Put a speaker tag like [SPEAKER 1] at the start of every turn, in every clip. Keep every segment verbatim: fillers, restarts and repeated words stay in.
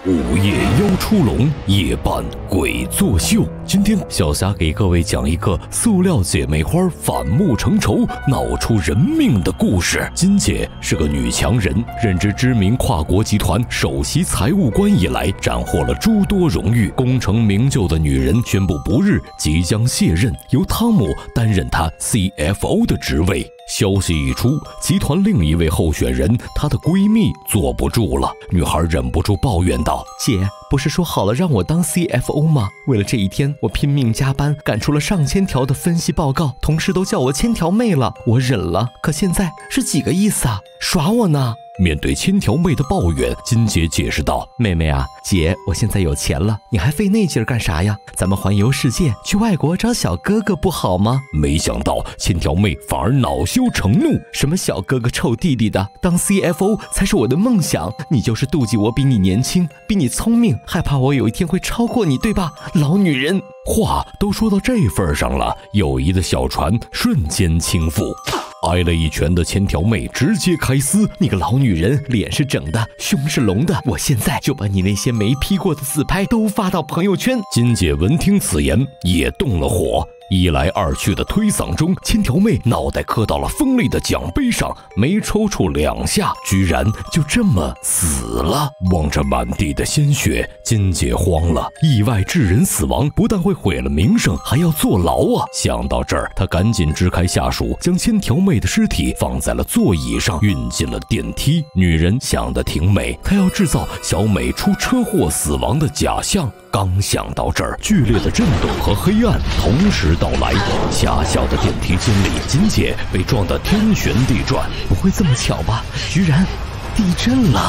[SPEAKER 1] 午夜妖出笼，夜半鬼作秀。今天小霞给各位讲一个塑料姐妹花反目成仇、闹出人命的故事。金姐是个女强人，任职知名跨国集团首席财务官以来，斩获了诸多荣誉。功成名就的女人宣布不日即将卸任，由汤姆担任她 C F O 的职位。消息一出，集团另一位候选人，她的闺蜜坐不住了。女孩忍不住抱怨道：
[SPEAKER 2] 姐，不是说好了让我当 C F O 吗？为了这一天，我拼命加班，赶出了上千条的分析报告，同事都叫我千条妹了。我忍了，可现在是几个意思啊？耍我呢？
[SPEAKER 1] 面对千条妹的抱怨，金姐解释道：
[SPEAKER 2] 妹妹啊，姐，我现在有钱了，你还费那劲儿干啥呀？咱们环游世界，去外国找小哥哥不好吗？
[SPEAKER 1] 没想到千条妹反而恼羞成怒：
[SPEAKER 2] 什么小哥哥臭弟弟的，当 C F O 才是我的梦想。你就是妒忌我比你年轻，比你聪明，害怕我有一天会超过你，对吧？老女人。
[SPEAKER 1] 话都说到这份上了，友谊的小船瞬间倾覆。挨了一拳的千条妹直接开撕：
[SPEAKER 2] 你个老女人，脸是整的，胸是隆的，我现在就把你那些没 P 过的自拍都发到朋友圈。
[SPEAKER 1] 金姐闻听此言也动了火，一来二去的推搡中，千条妹脑袋磕到了锋利的奖杯上，没抽搐两下，居然就这么死了。望着满地的鲜血，金姐慌了，意外致人死亡不但会毁了名声，还要坐牢啊！想到这儿，她赶紧支开下属，将千条妹的尸体放在了座椅上，运进了电梯。女人想得挺美，她要制造小美出车祸死亡的假象。刚想到这儿，剧烈的震动和黑暗同时到来，狭小的电梯间里，金姐被撞得天旋地转。
[SPEAKER 2] 不会这么巧吧？居然地震了！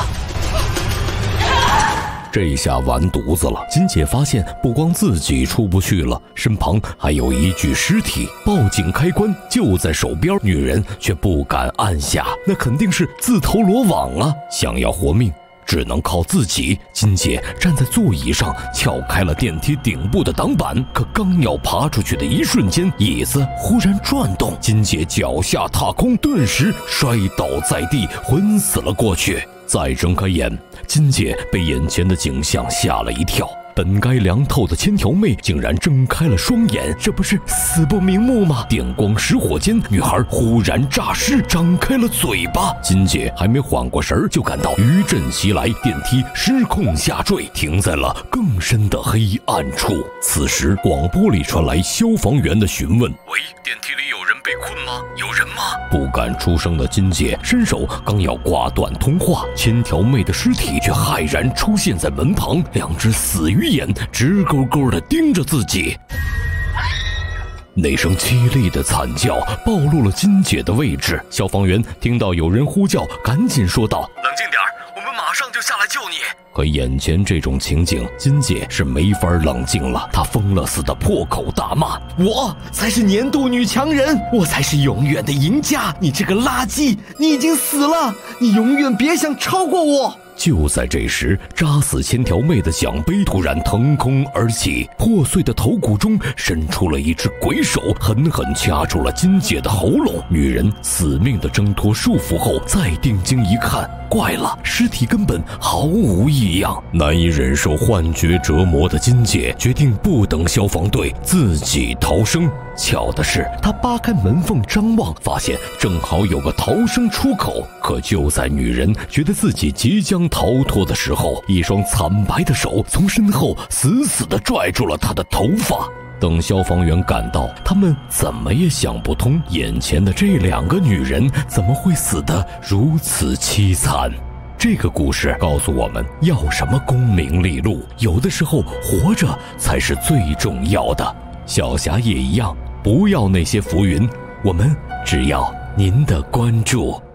[SPEAKER 1] 这下完犊子了！金姐发现不光自己出不去了，身旁还有一具尸体，报警开关就在手边，女人却不敢按下，那肯定是自投罗网啊！想要活命，只能靠自己。金姐站在座椅上，撬开了电梯顶部的挡板，可刚要爬出去的一瞬间，椅子忽然转动，金姐脚下踏空，顿时摔倒在地，昏死了过去。再睁开眼，金姐被眼前的景象吓了一跳。本该凉透的千条妹竟然睁开了双眼，
[SPEAKER 2] 这不是死不瞑目吗？
[SPEAKER 1] 电光石火间，女孩忽然诈尸，张开了嘴巴。金姐还没缓过神儿，就感到余震袭来，电梯失控下坠，停在了更深的黑暗处。此时，广播里传来消防员的询问：喂，电梯里有人被困吗？有人吗？不敢出声的金姐伸手刚要挂断通话，千条妹的尸体却骇然出现在门旁，两只死鱼眼直勾勾地盯着自己。那声凄厉的惨叫暴露了金姐的位置，消防员听到有人呼叫，赶紧说道：冷静点，我们马上就下来救你。可眼前这种情景，金姐是没法冷静了，她疯了似的破口大骂：
[SPEAKER 2] 我才是年度女强人，我才是永远的赢家，你这个垃圾，你已经死了，你永远别想超过我。
[SPEAKER 1] 就在这时，扎死千条妹的奖杯突然腾空而起，破碎的头骨中伸出了一只鬼手，狠狠掐住了金姐的喉咙。女人死命地挣脱束缚后，再定睛一看，怪了，尸体根本毫无异样。难以忍受幻觉折磨的金姐决定不等消防队，自己逃生。巧的是，她扒开门缝张望，发现正好有个逃生出口。可就在女人觉得自己即将逃脱的时候，一双惨白的手从身后死死地拽住了她的头发。等消防员赶到，他们怎么也想不通，眼前的这两个女人怎么会死得如此凄惨。这个故事告诉我们，要什么功名利禄，有的时候活着才是最重要的。小霞也一样，不要那些浮云，我们只要您的关注。